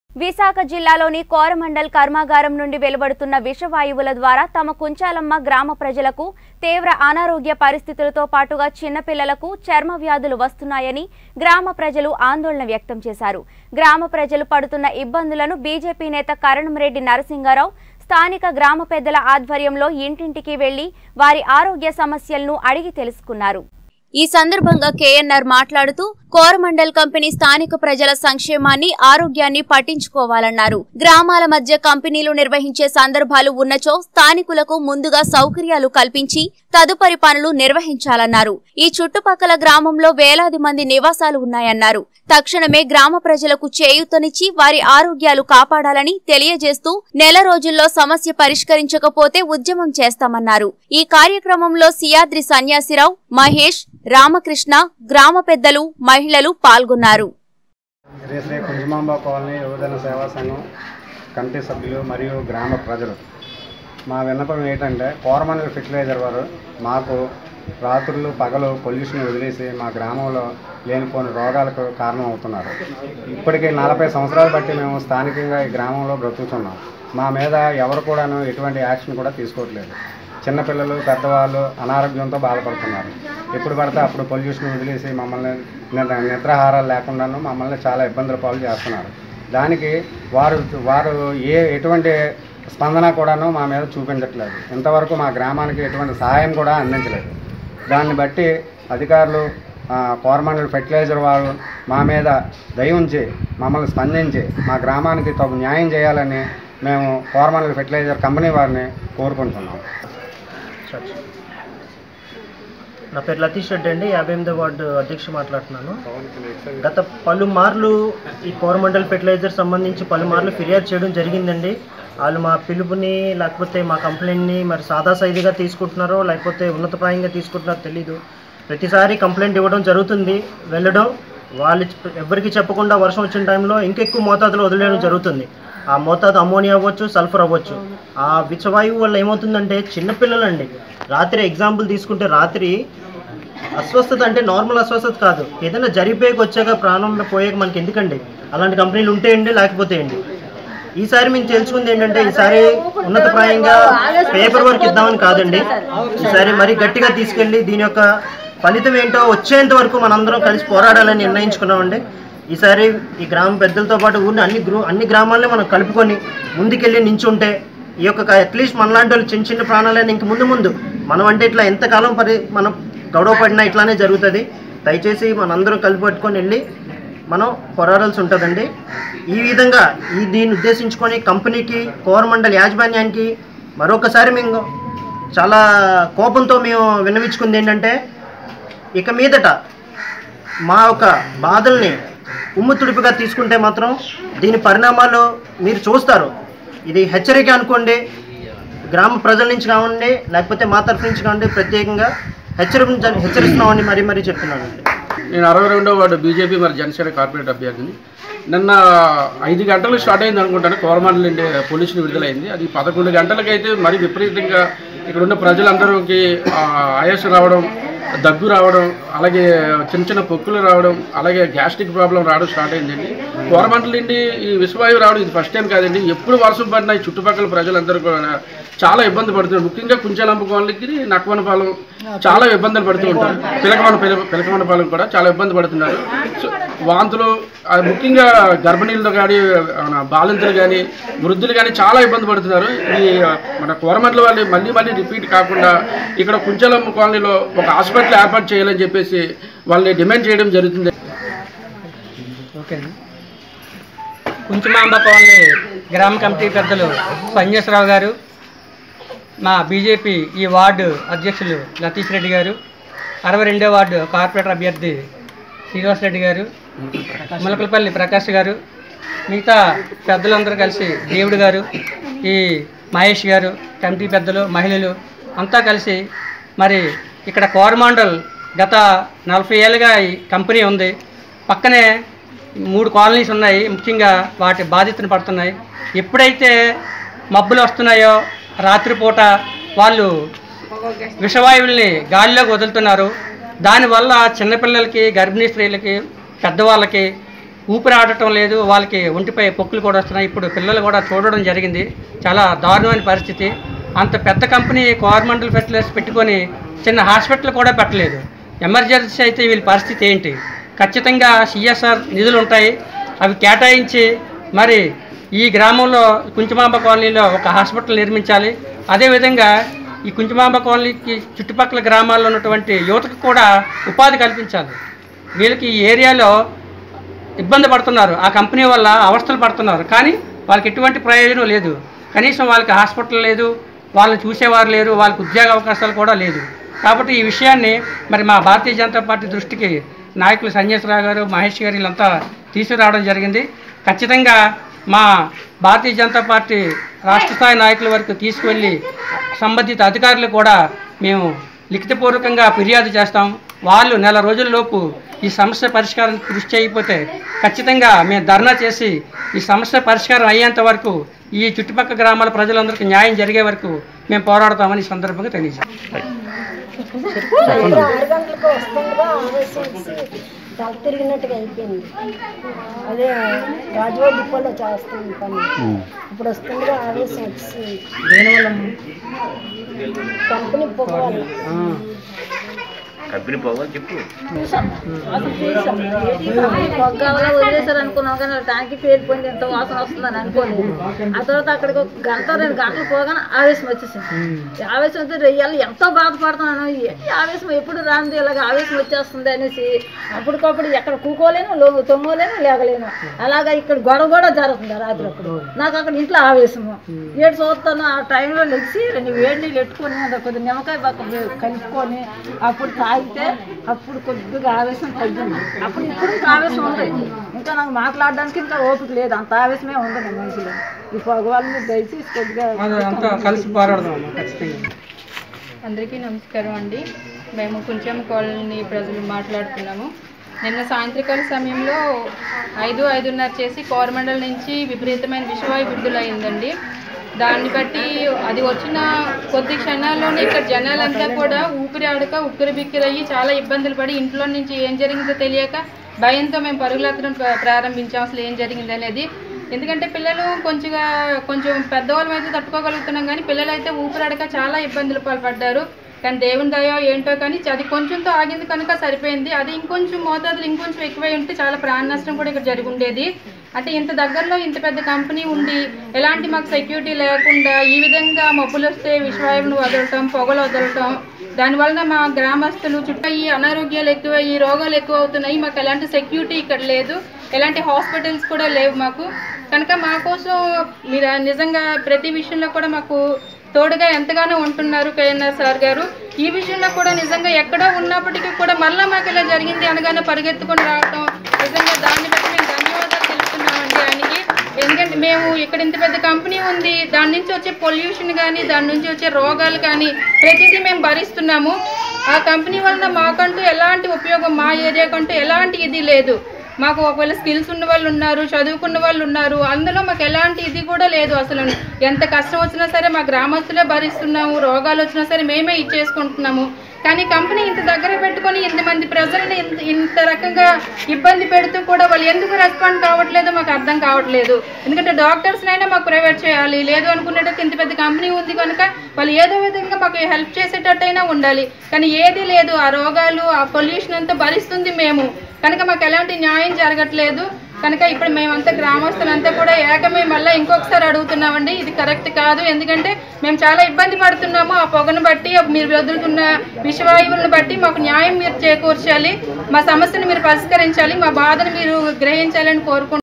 విశాఖ జిల్లాలోని కోరమండల్ కర్మాగారం నుండి వెలువడుతున్న విషవాయువుల ద్వారా తమ కుంచాలమ్మ గ్రామ ప్రజలకు తీవ్ర అనారోగ్య పరిస్థితులతో పాటుగా చిన్నపిల్లలకు చర్మ వ్యాధులు వస్తున్నాయని గ్రామ ప్రజలు ఆందోళన వ్యక్తం చేశారు. గ్రామ ప్రజలు పడుతున్న ఇబ్బందులను బీజేపీ నేత కరణంరెడ్డి నరసింగారావు స్థానిక గ్రామ పెద్దల ఆధ్వర్యంలో ఇంటింటికి వెళ్లి వారి ఆరోగ్య సమస్యలను అడిగి తెలుసుకున్నారు. ఈ సందర్భంగా కేఎన్ఆర్ మాట్లాడుతూ కోరమండల్ కంపెనీ స్థానిక ప్రజల సంక్షేమాన్ని ఆరోగ్యాన్ని పట్టించుకోవాలన్నారు. గ్రామాల మధ్య కంపెనీలు నిర్వహించే సందర్భాలు ఉన్నచో స్థానికులకు ముందుగా సౌకర్యాలు కల్పించి తదుపరి పనులు నిర్వహించాలన్నారు. ఈ చుట్టుపక్కల గ్రామంలో వేలాది మంది నివాసాలు ఉన్నాయన్నారు. తక్షణమే గ్రామ ప్రజలకు చేయూతనిచ్చి వారి ఆరోగ్యాలు కాపాడాలని తెలియజేస్తూ నెల రోజుల్లో సమస్య పరిష్కరించకపోతే ఉద్యమం చేస్తామన్నారు. ఈ కార్యక్రమంలో సియాద్రి సన్యాసిరావు, మహేష్, రామకృష్ణ, గ్రామ పెద్దలు, మహిళలు పాల్గొన్నారు. శ్రీ కుంజమాంబ కాలనీ యువజన సేవా సంఘం కమిటీ సభ్యులు మరియు గ్రామ ప్రజలు మా విన్నపం ఏంటంటే కోరమండల్ ఫెర్టిలైజర్ వారు మాకు రాత్రులు పగలు పొల్యూషన్ వదిలేసి మా గ్రామంలో లేనిపోని రోగాలకు కారణం అవుతున్నారు. ఇప్పటికీ 40 సంవత్సరాలు బట్టి మేము స్థానికంగా ఈ గ్రామంలో బ్రతుకుతున్నాం. మా మీద ఎవరు కూడాను ఎటువంటి యాక్షన్ కూడా తీసుకోవట్లేదు. చిన్నపిల్లలు, పెద్దవాళ్ళు అనారోగ్యంతో బాధపడుతున్నారు. ఎప్పుడు పడితే అప్పుడు పొల్యూషన్ వదిలేసి మమ్మల్ని నిద్రాహారాలు లేకుండాను మమ్మల్ని చాలా ఇబ్బందుల పాలు చేస్తున్నారు. దానికి వారు ఎటువంటి స్పందన కూడాను మా మీద చూపించట్లేదు. ఇంతవరకు మా గ్రామానికి ఎటువంటి సహాయం కూడా అందించలేదు. దాన్ని బట్టి అధికారులు కోరమండల్ ఫెర్టిలైజర్ వారు మా మీద దయ ఉంచి మమ్మల్ని స్పందించి మా గ్రామానికి తగు న్యాయం చేయాలని మేము కోరమండల్ ఫెర్టిలైజర్ కంపెనీ వారిని కోరుకుంటున్నాం. నా పేరు లతీష్ రెడ్డి అండి, 58వ వార్డు అధ్యక్షుడు మాట్లాడుతున్నాను. గత పలుమార్లు ఈ కోరమండల్ ఫెర్టిలైజర్ సంబంధించి పలుమార్లు ఫిర్యాదు చేయడం జరిగిందండి. వాళ్ళు మా పిలుపుని లేకపోతే మా కంప్లైంట్ని మరి సాదాసైదిగా తీసుకుంటున్నారో లేకపోతే ఉన్నతప్రాయంగా తీసుకుంటున్నారో తెలీదు. ప్రతిసారి కంప్లైంట్ ఇవ్వడం జరుగుతుంది, వెళ్ళడం, వాళ్ళు ఎవరికి చెప్పకుండా వర్షం వచ్చిన టైంలో ఇంకెక్కువ మోతాదులో వదిలేయడం జరుగుతుంది. ఆ మోతాదు అమ్మోనియా అవ్వచ్చు, సల్ఫర్ అవ్వచ్చు. ఆ విషవాయువు వల్ల ఏమవుతుందంటే చిన్నపిల్లలండి రాత్రి ఎగ్జాంపుల్ తీసుకుంటే రాత్రి అస్వస్థత అంటే నార్మల్ అస్వస్థత కాదు, ఏదైనా జరిగిపోయాక వచ్చాక ప్రాణంలో పోయాక మనకి ఎందుకండి అలాంటి కంపెనీలు ఉంటాయండి లేకపోతే అండి. ఈసారి మేము తెలుసుకుంది ఏంటంటే ఈసారి ఉన్నతప్రాయంగా పేపర్ వర్క్ ఇద్దామని కాదండి, ఈసారి మరీ గట్టిగా తీసుకెళ్ళి దీని యొక్క ఫలితం ఏంటో వచ్చేంత వరకు మనందరం కలిసి పోరాడాలని నిర్ణయించుకున్నామండి. ఈసారి ఈ గ్రామ పెద్దలతో పాటు ఊరిని అన్ని గ్రామాలని మనం కలుపుకొని ముందుకెళ్ళి నించుంటే ఈ యొక్క అట్లీస్ట్ మనలాంటి వాళ్ళు చిన్న చిన్న ప్రాణాలైనా ఇంక ముందు మనం అంటే ఇట్లా ఎంతకాలం మనం గొడవ పడినా ఇట్లానే జరుగుతుంది. దయచేసి మనందరం కలిపి పట్టుకొని వెళ్ళి మనం పోరాడాల్సి ఉంటుందండి. ఈ విధంగా దీన్ని ఉద్దేశించుకొని కంపెనీకి, కోరమండల్ యాజమాన్యానికి మరొకసారి మేము చాలా కోపంతో మేము విన్నవించుకుంది ఏంటంటే ఇక మీదట మా యొక్క బాధల్ని ఉమ్ముతుడిపిగా తీసుకుంటే మాత్రం దీని పరిణామాలు మీరు చూస్తారు. ఇది హెచ్చరిక అనుకోండి, గ్రామ ప్రజల నుంచి కావండి లేకపోతే మా తరఫు నుంచి కావండి, ప్రత్యేకంగా హెచ్చరిస్తున్నామని మరీ చెప్తున్నానండి. నేను 62వ వార్డు బీజేపీ మరి జనసేన కార్పొరేట్ అభ్యర్థిని. నిన్న 5 గంటలకు స్టార్ట్ అయింది అనుకుంటాను కోరమండల్ నుండి పొల్యూషన్ విడుదలైంది. అది 11 గంటలకైతే మరి విపరీతంగా ఇక్కడ ఉన్న ప్రజలందరికీ ఆయాసం రావడం, దగ్గు రావడం, అలాగే చిన్న పొక్కులు రావడం, అలాగే గ్యాస్ట్రిక్ ప్రాబ్లం రావడం స్టార్ట్ అయిందండి. కోరమండల్ నుండి ఈ విషవాయువు రావడం ఇది ఫస్ట్ టైం కాదండి. ఎప్పుడు వర్షం పడినా ఈ చుట్టుపక్కల ప్రజలందరూ కూడా చాలా ఇబ్బంది పడుతున్నారు. ముఖ్యంగా కుంచాలమ్మ కాలనీకి, నక్కవనపాలెం చాలా ఇబ్బందులు పడుతూ ఉంటారు. పిలకవనపాలెం కూడా చాలా ఇబ్బంది పడుతున్నారు. వాంతులు, ముఖ్యంగా గర్భిణీలతో కానీ, బాలింతలు కానీ, వృద్ధులు కానీ చాలా ఇబ్బంది పడుతున్నారు. ఈ మన కోరమండల్ వాళ్ళు మళ్ళీ రిపీట్ కాకుండా ఇక్కడ కుంచాలమ్మ కాలనీలో ఒక హాస్పిటల్ ఏర్పాటు చేయాలని చెప్పేసి వాళ్ళని డిమాండ్ చేయడం జరుగుతుంది. ఓకే, కుంచుమాంబ కాలనీ గ్రామ కమిటీ పెద్దలు సన్యాసిరావు గారు, మా బీజేపీ ఈ వార్డు అధ్యక్షులు లతీష్ రెడ్డి గారు, 62వ వార్డు కార్పొరేటర్ అభ్యర్థి శ్రీనివాస్ రెడ్డి గారు, ములకలపల్లి ప్రకాష్ గారు, మిగతా పెద్దలందరూ కలిసి దేవుడు గారు, ఈ మహేష్ గారు, కమిటీ పెద్దలు, మహిళలు అంతా కలిసి మరి ఇక్కడ కోరమండల్ గత 40 ఏళ్ళుగా ఈ కంపెనీ ఉంది. పక్కనే 3 కాలనీస్ ఉన్నాయి, ముఖ్యంగా వాటి బాధితులు పడుతున్నాయి. ఎప్పుడైతే మబ్బులు వస్తున్నాయో రాత్రిపూట వాళ్ళు విషవాయువుల్ని గాలిలోకి వదులుతున్నారు. దానివల్ల చిన్నపిల్లలకి, గర్భిణీ స్త్రీలకి, పెద్దవాళ్ళకి ఊపిరి ఆడటం లేదు, వాళ్ళకి ఒంటిపై పొక్కులు కూడా వస్తున్నాయి. ఇప్పుడు పిల్లలు కూడా చూడడం జరిగింది. చాలా దారుణమైన పరిస్థితి. అంత పెద్ద కంపెనీ కోరమండల్ ఫెర్టిలైజర్స్ పెట్టుకొని చిన్న హాస్పిటల్ కూడా పెట్టలేదు. ఎమర్జెన్సీ అయితే వీళ్ళ పరిస్థితి ఏంటి? ఖచ్చితంగా సిఎస్ఆర్ నిధులు ఉంటాయి, అవి కేటాయించి మరి ఈ గ్రామంలో కుంచుమాంబ కాలనీలో ఒక హాస్పిటల్ నిర్మించాలి. అదేవిధంగా ఈ కుంచుమాంబ కాలనీకి చుట్టుపక్కల గ్రామాల్లో ఉన్నటువంటి యువతకు కూడా ఉపాధి కల్పించాలి. వీళ్ళకి ఈ ఏరియాలో ఇబ్బంది పడుతున్నారు, ఆ కంపెనీ వల్ల అవస్థలు పడుతున్నారు, కానీ వాళ్ళకి ఎటువంటి ప్రయోజనం లేదు. కనీసం వాళ్ళకి హాస్పిటల్ లేదు, వాళ్ళని చూసేవారు లేరు, వాళ్ళకి ఉద్యోగ అవకాశాలు కూడా లేదు. కాబట్టి ఈ విషయాన్ని మరి మా భారతీయ జనతా పార్టీ దృష్టికి నాయకులు సంజయరావు గారు, మహేష్ గారు వీళ్ళంతా తీసుకురావడం జరిగింది. ఖచ్చితంగా మా భారతీయ జనతా పార్టీ రాష్ట్ర స్థాయి నాయకుల వరకు తీసుకువెళ్ళి సంబంధిత అధికారులు కూడా మేము లిఖితపూర్వకంగా ఫిర్యాదు చేస్తాం. వాళ్ళు నెల రోజుల్లోపు ఈ సమస్య పరిష్కారానికి కృషి చేయకపోతే ఖచ్చితంగా మేము ధర్నా చేసి ఈ సమస్య పరిష్కారం అయ్యేంత వరకు ఈ చుట్టుపక్కల గ్రామాల ప్రజలందరికీ న్యాయం జరిగే వరకు మేము పోరాడతామని ఈ సందర్భంగా తెలియజేస్తాం. 6 గంటలకు వస్తుండగా ఆవేశం వచ్చి తల తిరిగినట్టుగా అయిపోయింది. అదే రాజవాడ డిపోలో చేస్తుంది పని. ఇప్పుడు వస్తుండగా ఆవేశం వచ్చి కంపెనీ పోవాలి. పొగ్గావలా వదిలేసారు అనుకున్నాం, కానీ ట్యాంకి పేరిపోయింది, ఎంత వాసన వస్తుందని అనుకోలేదు. ఆ తర్వాత అక్కడికి 1 గంట 2 గంటలు పోగానే ఆవేశం వచ్చేసింది. ఆవేశం వచ్చి రెయ్యాలి ఎంతో బాధపడుతున్నాను. ఆవేశం ఎప్పుడు రాంది, ఇలాగ ఆవేశం వచ్చేస్తుంది అనేసి అప్పటికప్పుడు ఎక్కడ కూకోలేను, తొమ్మలేను, లేగలేను. అలాగా ఇక్కడ గొడవ కూడా జరుగుతుంది రాత్రి. అప్పుడు నాకు అక్కడ ఇంట్లో ఆవేశము ఏడు చూస్తాను. ఆ టైంలో లెగిసి 2 వేడి నీళ్ళు పెట్టుకొని కొద్దిగా నిమ్మకాయ పక్క కలుపుకొని అప్పుడు తాగితే అప్పుడు కొద్దిగా ఆవేశం తగ్గింది. అప్పుడు ఇప్పుడు ఆవేశం ఉంది, ఇంకా నాకు మాట్లాడడానికి ఇంకా ఓపిక లేదు, అంత ఆవేశమే ఉంది నా మనుషులు. ఈ భగవాన్ని దయచేసి కొద్దిగా కలిసి పోరాడదాం ఖచ్చితంగా. అందరికీ నమస్కారం అండి. మేము కొంచెం కాలనీ ప్రజలు మాట్లాడుతున్నాము. నిన్న సాయంత్రకాల సమయంలో 5:30 చేసి కోరమండల్ నుంచి విపరీతమైన విషవాయు విడుదలైందండి. దాన్ని బట్టి అది వచ్చిన కొద్ది క్షణాల్లోనే ఇక్కడ జనాలంతా కూడా ఊపిరి ఆడక ఉక్కిరి బిక్కిరయ్యి చాలా ఇబ్బందులు పడి ఇంట్లో నుంచి ఏం జరిగిందో తెలియక భయంతో మేము పరుగులెత్తడం ప్రారంభించాం అసలు ఏం జరిగింది అనేది. ఎందుకంటే పిల్లలు కొంచెం పెద్దవాళ్ళం అయితే తట్టుకోగలుగుతున్నాం, కానీ పిల్లలు అయితే ఊపిరాడక చాలా ఇబ్బందులు పాల్పడ్డారు. కానీ దేవుని దయ ఏంటో కానీ అది కొంచెంతో ఆగింది కనుక సరిపోయింది. అది ఇంకొంచెం మోతాదులు ఇంకొంచెం ఎక్కువై ఉంటే చాలా ప్రాణ నష్టం కూడా ఇక్కడ జరిగి ఉండేది. అంటే ఇంత దగ్గరలో ఇంత పెద్ద కంపెనీ ఉండి ఎలాంటి మాకు సెక్యూరిటీ లేకుండా ఈ విధంగా మబ్బులు వస్తే విషవాయువును వదలటం, పొగలు వదలటం, దానివల్ల మా గ్రామస్తులు చుట్టూ ఈ అనారోగ్యాలు ఎక్కువయ్యి రోగాలు ఎక్కువ అవుతున్నాయి. మాకు ఎలాంటి సెక్యూరిటీ ఇక్కడ లేదు, ఎలాంటి హాస్పిటల్స్ కూడా లేవు మాకు. కనుక మా కోసం మీరు నిజంగా ప్రతి విషయంలో కూడా మాకు తోడుగా ఎంతగానో ఉంటున్నారు కేఎన్ఆర్ సార్ గారు. ఈ విషయంలో కూడా నిజంగా ఎక్కడో ఉన్నప్పటికీ కూడా మళ్ళీ మాకు ఇలా జరిగింది అనగానే పరిగెత్తుకొని రావటం, నిజంగా దాన్ని బట్టి మేము ధన్యవాదాలు తెలుపుతున్నామండి ఆయనకి. ఎందుకంటే మేము ఇక్కడ ఇంత పెద్ద కంపెనీ ఉంది, దాని నుంచి వచ్చే పొల్యూషన్ కానీ దాని నుంచి వచ్చే రోగాలు కానీ ప్రతిదీ మేము భరిస్తున్నాము. ఆ కంపెనీ వలన మాకంటూ ఎలాంటి ఉపయోగం, మా ఏరియాకంటూ ఎలాంటి ఇది లేదు. మాకు ఒకవేళ స్కిల్స్ ఉన్న వాళ్ళు ఉన్నారు, చదువుకున్న వాళ్ళు ఉన్నారు, అందులో మాకు ఎలాంటి ఇది కూడా లేదు. అసలు ఎంత కష్టం వచ్చినా సరే మా గ్రామస్తులే భరిస్తున్నాము, రోగాలు వచ్చినా సరే మేమే ఇచ్చేసుకుంటున్నాము. కానీ కంపెనీ ఇంత దగ్గర పెట్టుకొని ఇంతమంది ప్రజల్ని ఇంత రకంగా ఇబ్బంది పెడుతూ కూడా వాళ్ళు ఎందుకు రెస్పాండ్ కావట్లేదో మాకు అర్థం కావట్లేదు. ఎందుకంటే డాక్టర్స్నైనా మాకు ప్రైవేట్ చేయాలి, లేదు అనుకునేటట్టు ఇంత పెద్ద కంపెనీ ఉంది కనుక వాళ్ళు ఏదో విధంగా మాకు హెల్ప్ చేసేటట్టయినా ఉండాలి. కానీ ఏది లేదు, ఆ రోగాలు ఆ పొల్యూషన్ అంతా భరిస్తుంది మేము, కనుక మాకు ఎలాంటి న్యాయం జరగట్లేదు. కనుక ఇప్పుడు మేమంతా గ్రామస్తులంతా కూడా ఏకమై మళ్ళీ ఇంకొకసారి అడుగుతున్నామండి, ఇది కరెక్ట్ కాదు. ఎందుకంటే మేము చాలా ఇబ్బంది పడుతున్నాము. ఆ పొగను బట్టి మీరు వదులుతున్న విషవాయువులను బట్టి మాకు న్యాయం మీరు చేకూర్చాలి, మా సమస్యను మీరు పరిష్కరించాలి, మా బాధను మీరు గ్రహించాలని కోరుకుంటున్నాము.